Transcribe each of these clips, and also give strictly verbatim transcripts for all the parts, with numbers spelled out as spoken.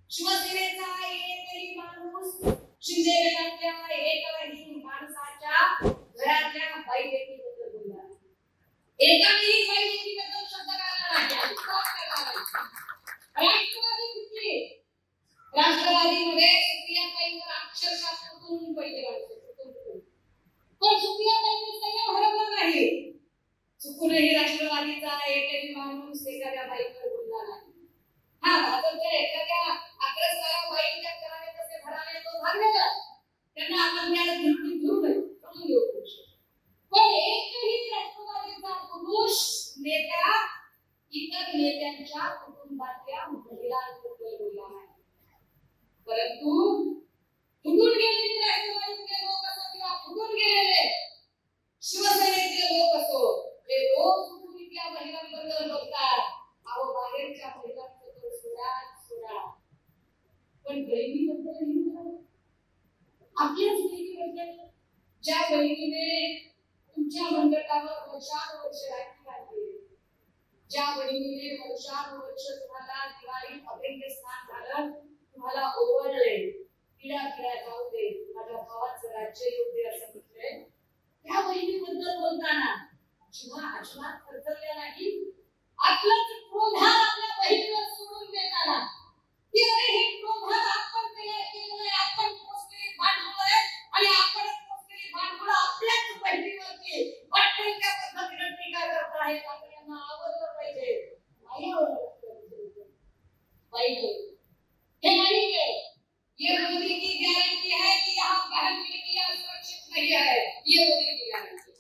शिवसेनेचा एकही माणूस शिंदे गटातल्या एकाही माणसाच्या घरातल्या बाईलेकीबद्दल बोलला एकाही बाईलेकीबद्दल शब्द काढला नाही. राष्ट्रवादी कुठली राष्ट्रवादीमध्ये सुप्रियाताईंवर अक्षरशः कुठून पहिले वाटते पण सुप्रियाताईंनी संयम हरवला नाही. चुकूनही राष्ट्रवादीचा एकही माणूस एखाद्या बाईवर बोलला नाही. हा भाजपच्या एखाद्या अग्रस्थाना बाईच्या कराने कसे घराने तो भागलेला त्यांना आपण त्याला धुडून धुडून धुडून देऊ पण एकही राष्ट्रवादीचा पुरुष नेता इतर नेत्यांच्या कुटुंबातल्या महिलांबद्दल बोलला नाही. परंतु फुटून गेलेले राष्ट्रवादीचे लोक असो किंवा फुटून गेलेले शिवसेनेचे लोक असो ते रोज कुटुंबातल्या महिलांबद्दल बोलतात. अहो बाहेरच्या महिलांबद्दल सोडा सोडा पण बहिणीबद्दल आपल्याच बहिणीबद्दल ज्या बहिणीने तुमच्या मंडळावर वर्षानुवर्ष राखी बांधली ज्या बहिणीने वर्षानुवर्ष तुम्हाला दिवाळी अभंग स्नान घालून तुम्हाला ओवळले पिढ्या पिढ्या जाऊ दे माझ्या भावाचं राज्य येऊ दे असं म्हटलंय त्या बहिणीबद्दल बोलताना जेव्हा अजिबात खर्चल्या नाही आपलाच क्रोधार आपल्या बहिणीवर सोडून देताना की अरे हे क्रोधार आपण तयार केलेलं आहे आपण पोचलेली भांडवल आहे आणि आपणच पोचलेली भांडवल आपल्याच बहिणीवरती वाटेल त्या पद्धतीने टीका करत आहेत. आपण यांना आवडलं पाहिजे नाही आवडलं पाहिजे हे नहीं है. ये मोदी की गारंटी है कि यहाँ बहन बेटियां सुरक्षित नहीं है. ये मोदी की गारंटी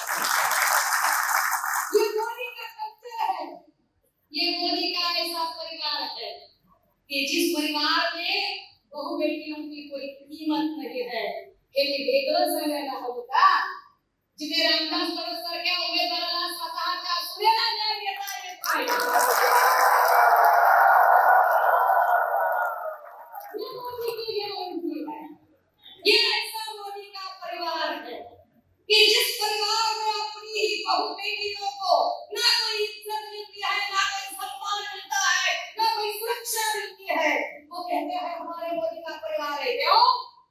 ये मोदी का कल्चर है. ये मोदी का ऐसा परिवार है कि जिस परिवार में बहु बेटियों की कोई कीमत नहीं है. हे वेगळं सांगायला हवं का जिथे रामदास तडसरख्या उमेदवाराला स्वतःच्या सुनेला न्याय देता येत नाही. ये ऐसा मोदी का परिवार है कि जिस परिवार में अपनी ही बहू बेटियों को ना कोई इज्जत मिलती है ना कोई सम्मान मिलता है ना कोई सुरक्षा मिलती है वो कहते हैं हमारे मोदी का परिवार है. क्यों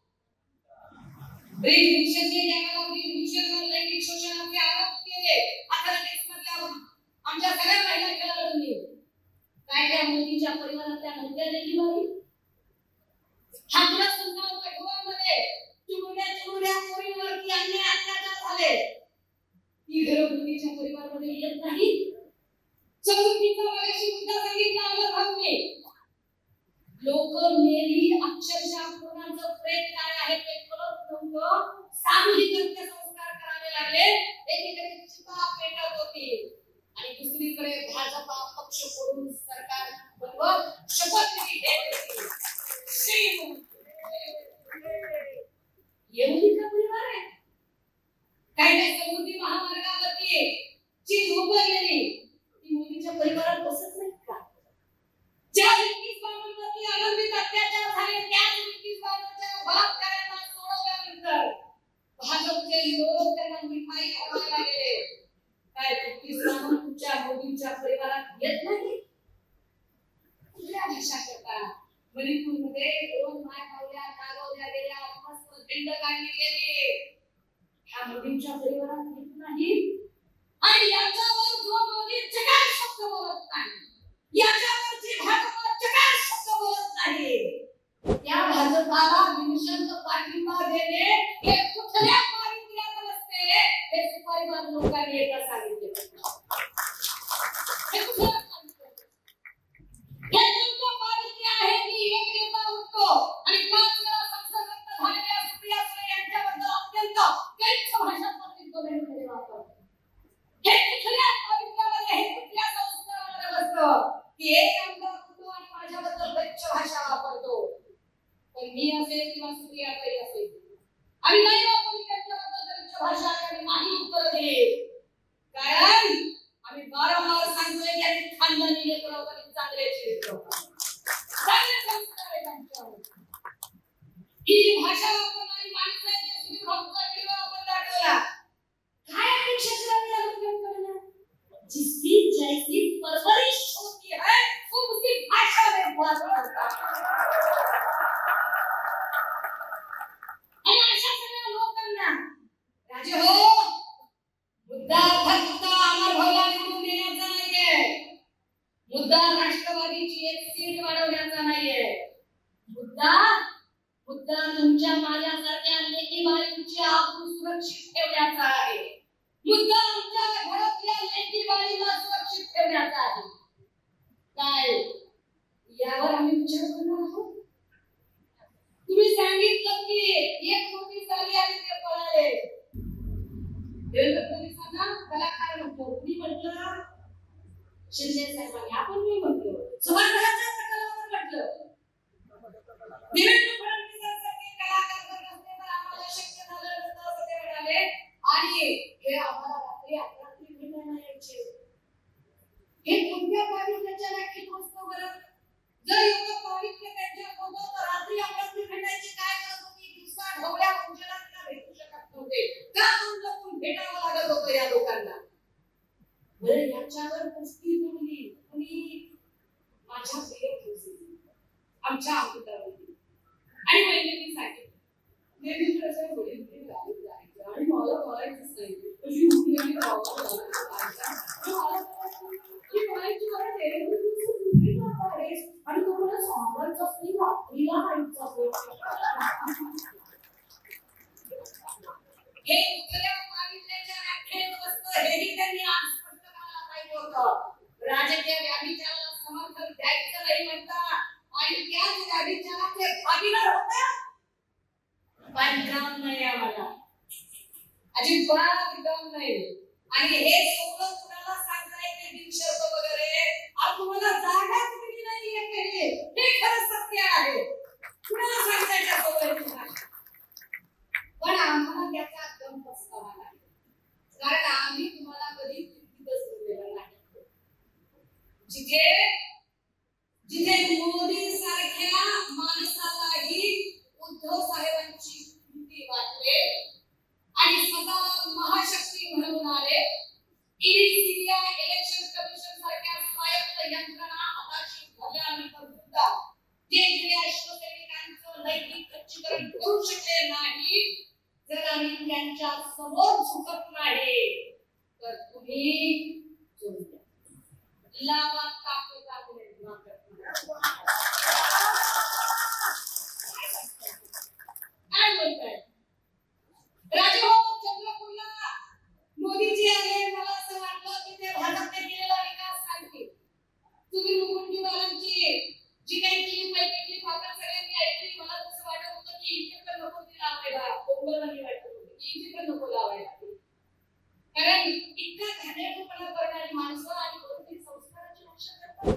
ब्रिजभूषण ने ज्याला ब्रिजभूषणवर लैंगिक शोषणाचे आरोप केले अथलेटिक्स मधल्या आमच्या सगळ्या महिला खेळाडूंनी काय त्या मोदीच्या परिवारातल्या नव्हत्या देखील बाई हातला सुद्धा पटवामध्ये चुरड्या चुरड्या पोरींवरती अन्याय अत्याचार झाले ती घरगुतीच्या परिवारामध्ये येत नाही. चतुर्थीचा वयाशी मुद्दा सांगितला आम्हाला भाऊने लोक मेली अक्षरशः कोणाचं प्रेम काय आहे ते कळत नव्हतं. सामूहिक अंत्यसंस्कार करावे लागले. एकीकडे चिता पेटत होती आणि दुसरीकडे भाजपा पक्ष फोडून सरकार बनवत शपथविधी घेत होती. ये मोदी का परिवार है. काय काय समुद्री महामार्गावरती जी झोपं गेली ती मोदीच्या परिवारात बसत नाही का. ज्या ब्रिटिश बाबांवरती अनंतित अत्याचार झाले त्या ब्रिटिश बाबांच्या बलात्कारांना सोडवल्यानंतर भाजपचे लोक त्यांना मिठाई खावायला गेले. काय ब्रिटिश बाबा तुमच्या मोदीच्या परिवारात येत नाही. कुठल्या भाषा करता मणिपूरमध्ये दोन माय पावल्या नागवल्या गेल्या मस्त पिंड काढली गेली. ह्या मोदींच्या परिवारात येत नाही आणि याच्यावर जो मोदी जगात शब्द बोलत नाही याच्यावर जी भाजप जगात शब्द बोलत नाही त्या भाजपाला निशंक पाठिंबा देणे हे कुठल्या पारित्र्यात नसते हे सुपरिवार लोकांनी एकदा सांगितले. हे कुठल्या हे कोणतं पारित्र्य आहे की एक नेता उठतो आणि पाच वेळा संसदेत झालेल्या सुप्रिया सुळे यांच्याबद्दल अत्यंत गैर भाषात्मक बोलण्यामध्ये वापरतो. हे कुठल्या पारित्र्यामध्ये हे कुठल्या संस्कारामध्ये बसतं की एक आमदार उठतो आणि माझ्याबद्दल गैर भाषा वापरतो. पण मी असेल किंवा सुप्रिया ताई असेल आणि नाही वापरली त्यांच्याबद्दल गैर भाषा आणि नाही उत्तर दिली कारण आम्ही वारंवार सांगतोय की आम्ही खानदानी लेकरं आणि चांगले लेकरं चांगले संस्कार आहेत आमच्यावर. ही जी भाषा वापरणारी माणसं आहेत जे सुनील भाऊचा व्हिडिओ आपण दाखवला काय अपेक्षा करावी या लोकांकडनं. जिसकी जैसी परवरिश होती है वो उसी भाषा में बात करता है. राष्ट्रवादीची एक सीट वाढवण्याचा नाहीये, मुद्दा मुद्दा तुमच्या माझ्यासारख्या लेकी बाळींची आबरू सुरक्षित ठेवण्याचा आहे, मुद्दा आमच्या घरातल्या लेकी बाळीला सुरक्षित ठेवण्याचा आहे. काय यावर आम्ही विचार करणार आहोत? तुम्ही सांगितलं की एक मोठी झाली आणि ते पळाले. देवेंद्र फडणवीसांना कलाकार म्हणतो, तुम्ही म्हटलं शिंदे साहेबांनी, आपण मी म्हटलो सभागृहाच्या प्रकल्पावर म्हटलं. देवेंद्र फडणवीसांसारखे कलाकार जर नसते तर आम्हाला शक्य झालं नसतं असं ते म्हणाले. आणि हे आम्हाला रात्री अपरात्री भेटायला यायचे. हे कोणत्या पावित्र्याच्या व्याख्येत बसतो बरं? जर एवढं पावित्र्य त्यांच्यात होतं तर रात्री अपरात्री भेटायची काय गरज होती? दिवसा ढवळ्या उजेडात भेटू शकत नव्हते का? लपून भेटावं लागत होतं या लोकांना. बरं याच्यावर कुस्ती जोडली कुणी? माझ्या प्रिय आमच्या अमृतावरती आणि वैद्यकीय साठी देवेंद्रच्या वडील ते गावी जायचं आणि मला कळायचंच नाही कशी उठी आणि गावाला आणि तुम्हाला सांगायचं असली रात्रीला माहिती हे उठल्या पावित्र्याच्या व्याख्येत बसतं. हेही त्यांनी आज स्पष्ट करायला पाहिजे होतं. राजकीय व्याभिचाराला समर्थन द्यायचं नाही म्हणता आणि त्याच व्याभिचाराचे भागीदार होता. पण काम नाही आम्हाला, अजिबात काम नाही. आणि हे सगळं कुणाला सांगता येते बिनशर्त वगैरे? आज तुम्हाला जागाच दिली नाही आहे, हे खरं सत्य आहे. कुणाला सांगायच्या सवय? पण आम्हाला त्याचा दम पस्तावा नाही, कारण आम्ही तुम्हाला कधी किंमतच दिलेला नाही. जिथे जिथे मोदी सारख्या माणसालाही उद्धव साहेबांची भीती वाटते आणि स्वतःला महाशक्ती म्हणवणारे ईडी, सीबीआय, इलेक्शन कमिशन सारख्या स्वायत्त यंत्रणा हाताशी धरल्यानंतर सुद्धा जे इथल्या शिवसैनिकांचं नैतिक खच्चीकरण करू शकले नाही, जर आम्ही त्यांच्या समोर झुकत नाही तर तुम्ही लावा ताकद आपले काय बोलताय? राजभाऊ चंद्रपूरला मोदीजी आले, मला असं वाटलं की ते भाजपने केलेला विकास सांगतील. तुम्ही मुकुंदीवालांची जी काही क्लिप आहे ती क्लिप आपण सगळ्यांनी ऐकली. मला तसं वाटत होतं की इथे तर नको ती लावायला, कोंबडवानी वाटत होती की इथे तर नको लावायला, कारण इतका घाणेरडेपणा करणारी माणसं आणि कोणती संस्काराची रक्षा करतात.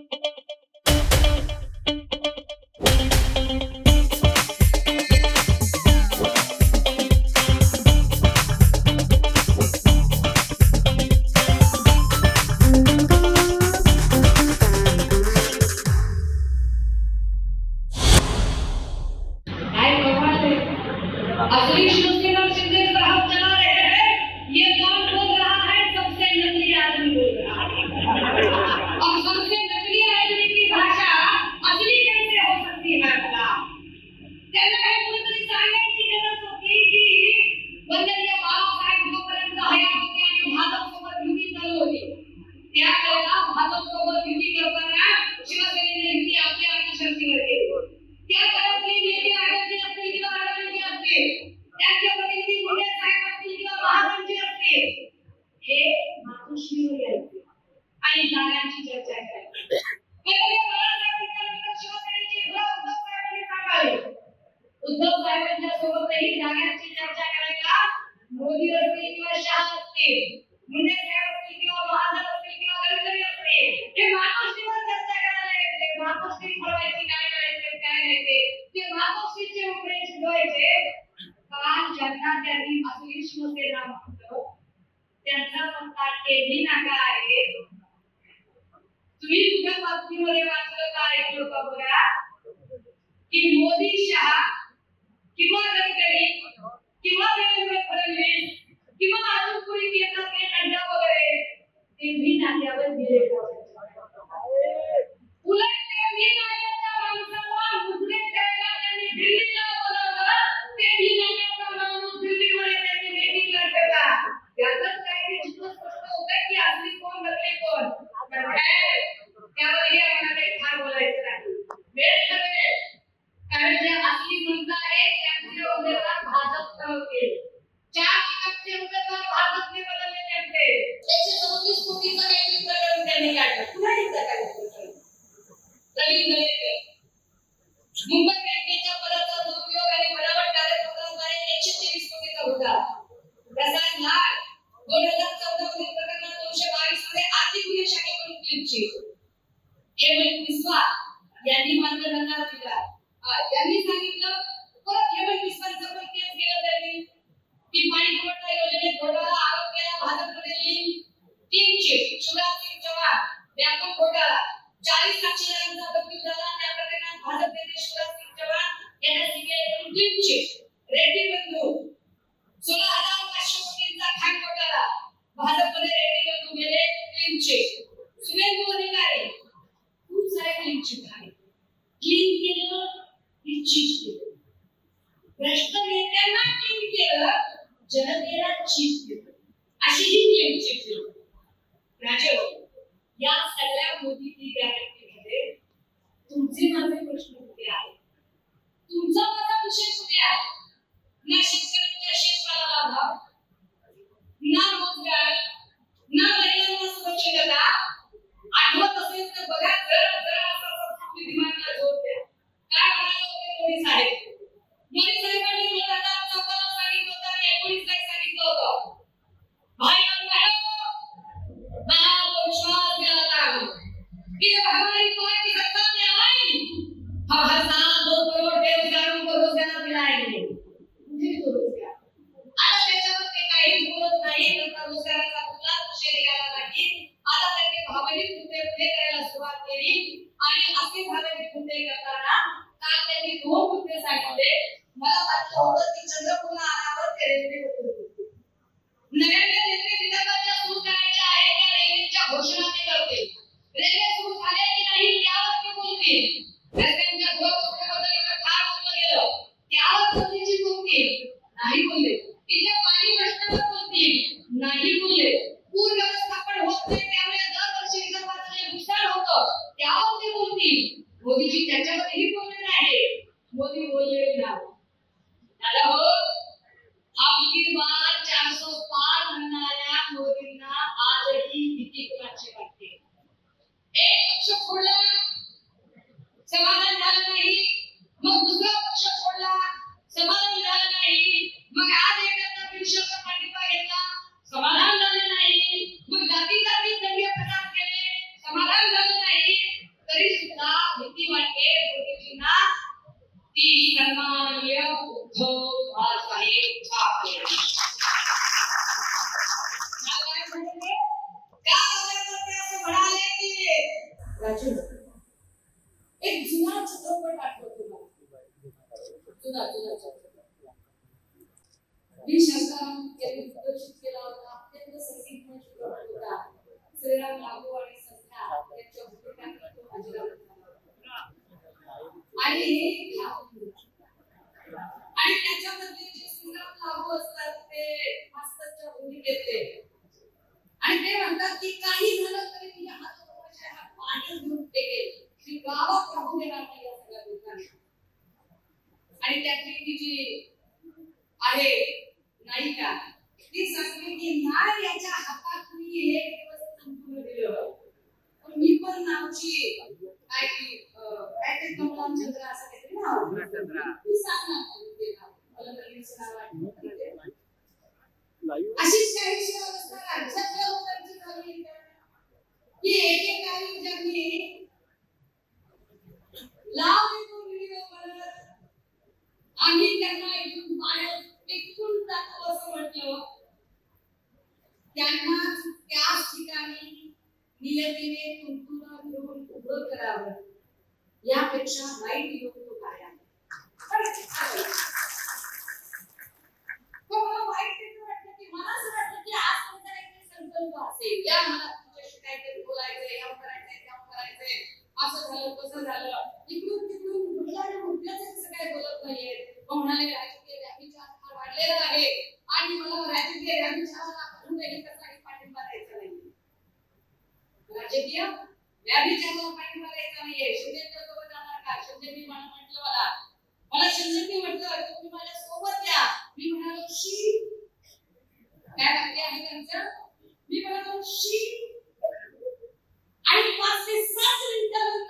उद्धव साहेबांच्या सोबतही जागांची चर्चा करायला मोदी असतील किंवा शहा असतील, मुंडे साहेब असतील किंवा महाजन असतील किंवा गडकरी असतील, हे मातोश्रीवर चर्चा करायला येते. मातोश्री ठरवायची काय करायचे काय नाही ते ते मातोश्रीचे उघडे शिजवायचे. काल ज्यांना त्यांनी असली शिवसेना म्हणतो त्यांचा पत्ता टेबली नाका आहे. तुम्ही तुझ्या बातमीमध्ये वाचलं का ऐकलं का बघा की मोदी शहा किंवा गडकरी किंवा देवेंद्र फडणवीस किंवा अजून कोणी केंद्रातले नड्डा वगैरे तेही नात्यावर गेले उलट तेही नात्याच्या माणसाला मुद्रित करायला त्यांनी दिल्लीला बोलावलं. तेही नात्याचा माणूस दिल्लीमध्ये त्यांनी मीटिंग करता. यातच काय ते चित्र स्पष्ट होतं की असली कोण नकली कोण. त्यावर हे म्हणाले रवींद्र दरेकर मुंबई बँकेच्या पदाचा दुरुपयोग आणि बनावट कागदपत्रांद्वारे एकशे तेवीस कोटीचा घोटाळा, प्रसाद लाड दोन हजार चौदा मध्ये प्रकरणात दोनशे बावीस मध्ये आर्थिक गुन्हे शाखेकडून क्लीन चिट, हेमंत बिस्वा यांनी मात्र नकार दिला. यांनी सांगितलं परत हेमंत बिस्वाचं पण केस केलं त्यांनी की पाणी पुरवठा योजनेत घोटाळा आरोप केला. भाजपमध्ये क्लीन चिट, शिवराज सिंग चौहान व्यापक घोटाळा, चाळीस साक्षीदारांचा मृत्यू झाला. त्या प्रकरणात भाजप नेते शिवराज सिंग चौहान यांना सीबीआयकडून क्लीन चिट. रेड्डी बंधू सोळा हजार पाचशे कोटींचा खाण घोटाळा, भाजपमध्ये रेड्डी बंधू गेले क्लीन चिट. सुवेंदू अधिकारी खूप सारे क्लीन चिट आहे. क्लीन केलं की चीट केलं, भ्रष्ट नेत्यांना क्लीन केलं, जनतेला चीट केलं, अशी ही क्लीन चिट केली. राजे या सगळ्या मोदीची गॅरंटीमध्ये तुमचे माझे प्रश्न कुठे आहेत? तुमचा माझा विषय कुठे आहे? ना शेतकऱ्यांच्या शेतमालाला भाव, ना रोजगार, ना महिलांना सुरक्षितता. आठवत असेल तर बघा, जरा जरा असा दिमागला जोर द्या. काय म्हणाले होते मोदी साहेब? मोदी साहेबांनी दोन हजार चौदाला सांगितलं होतं आणि एकोणीसला सांगितलं होतं, भाई और बहनों, मैं आपको विश्वास दिलाता हूं कि जब हमारी पार्टी सत्ता में आएगी हम हर साल दो करोड़ बेरोजगारों को रोजगार दिलाएंगे. मुझे तो रोजगार आता त्याच्यावर ते काही बोलत नाही. नंतर रोजगाराचा मुद्दा विषय निघाला नाही. आता त्यांनी भावनिक मुद्दे पुढे करायला सुरुवात केली आणि असे भावनिक मुद्दे करताना काल त्यांनी दोन मुद्दे सांगितले. मला वाटलं होतं की चंद्रपूरला आल्यावर ते रेल्वे होते. नव्याने रेल्वे विदर्भाच्या सुरू करायच्या आहे त्या रेल्वेच्या घोषणा ते करते. रेल्वे सुरू झाल्या की नाही त्यावर ते बोलतील. रस्त्यांच्या सुरक्षेबद्दल इथं फार बोललं गेलं, त्यावर मोदीजी बोलतील, नाही बोलले. इथे पाणी प्रश्नावर बोलतील, नाही बोलले. पूर व्यवस्थापन होत नाही त्यामुळे दरवर्षी विदर्भाचं जे नुकसान होतं त्यावर ते बोलतील. मोदीजी त्याच्यावरही बोलले नाही. मोदी बोलले ना दादा हो, आपकी बार चार सौ पार म्हणणाऱ्या मोदींना आजही भीती कुणाची वाटते? एक पक्ष फोडला, समाधान झालं नाही, मग दुसरा पक्ष फोडला, समाधान झालं नाही, मग आज एकदा विषयाचा पाठिंबा घेतला, समाधान झालं नाही, मग जाती जाती दंगे प्रचार केले, समाधान झालं नाही, तरी सुद्धा भीती वाटते मोदीजींना. ती सन्माननीय उद्धव बाळासाहेब ठाकरे म्हणाले की राजू एक जुना चित्रपट आठवतो मला, जुना जुना चित्रपट बी शंकरराव यांनी दिग्दर्शित केला होता. अत्यंत संगीतमय चित्रपट होता. श्रीराम लागू आणि संध्या यांच्या भूमिकांनी तो अजरामर झाला आणि आणि त्याच्यामध्ये जे श्रीराम लागू असतात ते मास्तरच्या भूमिकेतले आणि ते म्हणतात की काही झालं तरी तुझ्या हाताच्या हात पाणी घेऊन टेकेल, ती गावात राहू देणार नाही या सगळ्या लोकांना. आणि त्यातली ती जी आहे नायिका ती सांगते की नाही याच्या हातात मी हे दिवस संपूर्ण दिलं, पण मी पण नावची काय की काय ते कमलाम चंद्र असं काहीतरी नाव ती सांगणार मला नवीनचं नाव आठवतं. अशीच काहीशी अवस्था राज्यातल्या लोकांची झाली की एकेकाळी ज्यांनी लाव देतो व्हिडिओ बनवत आम्ही त्यांना इथून बाहेर टिकून टाकू असं म्हटलं, त्यांना त्याच ठिकाणी नियतीने तुंतून घेऊन उभं करावं यापेक्षा वाईट योग तो काय आहे. मला वाईट वाटलं की मला असं वाटलं की आज कोणता एक संकल्प असेल या मला तुझ्याशी काहीतरी बोलायचंय, या करायचंय, त्या करायचंय, असं झालं कसं झालं, इकडून तिकडून कुठल्याही मुद्द्याचं कसं काय बोलत नाहीये. म्हणाले राजकीय व्यापीचार फार वाढलेला आहे आणि मला राजकीय व्यापीचाराला करूनही कसाही पाठिंबा द्यायचा नाही. राजकीय व्यापीचाराला पाठिंबा द्यायचा नाहीये. शिंदेच्या सोबत जाणार का? शिंदेनी मला म्हटलं मला मला शिंदेनी म्हटलं तुम्ही माझ्या सोबत या. मी म्हणालो शी काय वाक्य आहे त्यांचं, मी म्हणालो शी आणि पाच ते सात मिनिटानंतर ते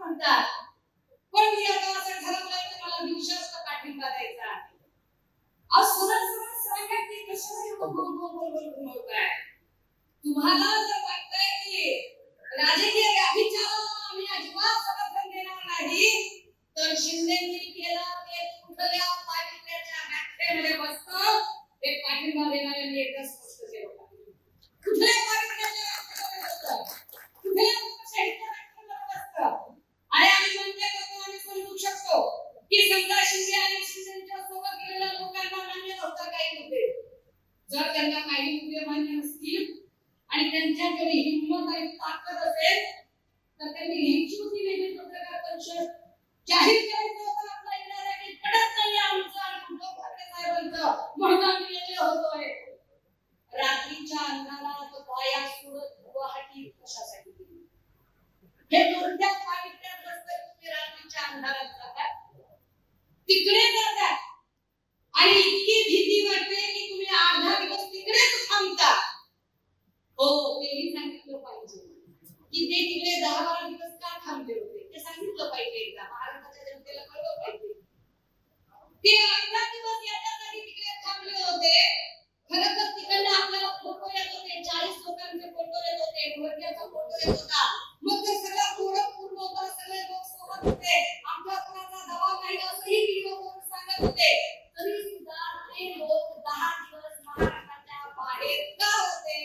म्हणतात, पण मी आता असं ठरवलंय की मला बिनशर्त पाठिंबा द्यायचा आहे. अहो सरळ सरळ सांगा की कशाला एवढं गोल गोल गोल गोल घुमवताय. तुम्हाला जर वाटतंय की राजकीय व्याभिचाराला आम्ही अजिबात समर्थन देणार नाही, तर शिंदेंनी केलं ते कुठल्या पावित्र्याच्या व्याख्येमध्ये बसतं ते पाठिंबा देणाऱ्यांनी एकच स्पष्ट केलं पाहिजे. कुठल्या पावित्र्याच्या व्याख्येमध्ये बसतं, कुठल्या लोकशाहीच्या व्याख्येमध्ये बसतं. आणि आम्ही म्हणते करतो, आम्ही समजू शकतो की समजा शिंदे आणि शिंदेच्या सोबत गेलेल्या लोकांना मान्य नव्हतं काही मुद्दे. जर त्यांना काही मुद्दे मान्य नसतील आणि त्यांच्याकडे हिंमत आणि ताकद असेल तर त्यांनी घ्यायची होती वेगळी पत्रकार परिषद, जाहीर करायचं होतं आपला इरादा की कडक नाही आमचं आणि उद्धव ठाकरे साहेबांचं म्हणून आम्ही वेगळे होतोय. रात्रीच्या अंधारात बाया सुरत गुवाहाटी कशासाठी गेली? हे कोणत्या पावित्र्यात बसतं तुम्ही रात्रीच्या अंधारात जातात, तिकडे जातात आणि इतकी भीती वाटते की तुम्ही अर्धा दिवस तिकडेच थांबता. हो तेही सांगितलं पाहिजे की ते तिकडे दहा बारा दिवस का थांबले होते ते सांगितलं पाहिजे. एकदा महाराष्ट्राच्या जनतेला कळलं पाहिजे ते अर्धा दिवस याच्यासाठी तिकडे थांबले होते. खरं तर तिकडे आपल्याला फोटो येत होते, चाळीस लोकांचे फोटो येत होते, ढोलक्याचा फोटो येत होता, मग ते सगळं पूर्ण पूर्ण होतं, सगळे लोक सोबत होते, आमच्या कोणाचा दबाव नाही असंही व्हिडिओ करून सांगत होते. तरी सुद्धा ते लोक दहा दिवस महाराष्ट्राच्या बाहेर का होते?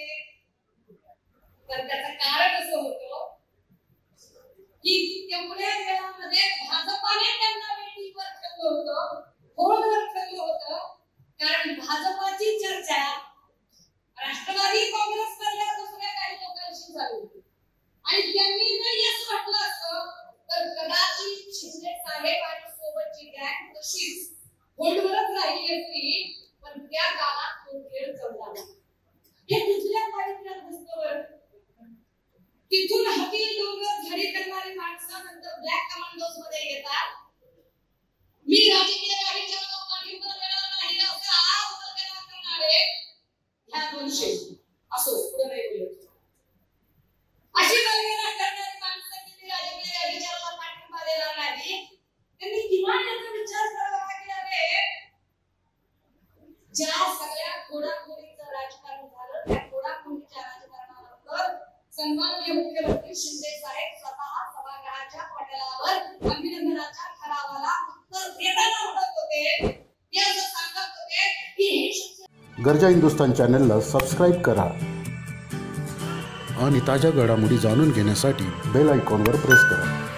तर त्याचं कारण असं होतं की तेवढ्या वेळामध्ये भाजपाने त्यांना वेटीवर ठेवलं होतं, होल्डवर ठेवलं होतं. कारण भाजपाची चर्चा राष्ट्रवादी काँग्रेस मधल्या दुसऱ्या काही लोकांशी झाली होती आणि त्यांनी जर यश म्हटलं असतं तर कदाचित शिंदे साहेब आणि सोबतची गँग तशीच होल्डवरच राहिली असती, पण त्या काळात तो खेळ जमला नाही. हे दुसऱ्या पावित्र्यात दिसतं बरं. तिथून हाती डोंगर झाडी करणारी माणसं नंतर ब्लॅक कमांडोज मध्ये येतात. मी राजकीय व्याभिचाराला पाठिंबा देणार नाही असं आज वगैरे करणारे ह्या दोनशे असो पुढे नाही बोलत. अशी वगैरे करणारी माणसं की मी राजकीय व्याभिचाराला पाठिंबा देणार नाही, त्यांनी किमान याचा विचार करावा की अरे ज्या सगळ्या खोडाखोडीचं राजकारण झालं त्या खोडाखोडीच्या राजकारणानंतर सन्माननीय मुख्यमंत्री शिंदे साहेब स्वतः सभागृहाच्या पटलावर अभिनंदनाच्या ठरावाला उत्तर देताना म्हणत होते, ते असं सांगत होते की हे गरजा हिंदुस्तान चॅनलला सबस्क्राईब करा आणि ताज्या घडामोडी जाणून घेण्यासाठी बेल आयकॉनवर प्रेस करा.